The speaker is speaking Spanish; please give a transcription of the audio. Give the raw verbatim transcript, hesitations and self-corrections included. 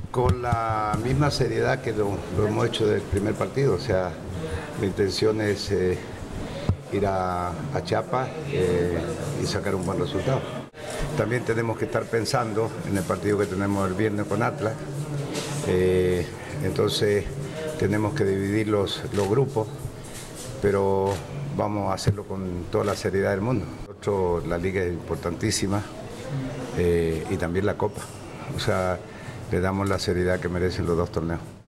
Con la misma seriedad que lo, lo hemos hecho del primer partido, o sea, la intención es eh, ir a, a Chiapas eh, y sacar un buen resultado. También tenemos que estar pensando en el partido que tenemos el viernes con Atlas, eh, entonces tenemos que dividir los, los grupos, pero vamos a hacerlo con toda la seriedad del mundo. Nosotros, la liga es importantísima eh, y también la Copa, o sea, le damos la seriedad que merecen los dos torneos.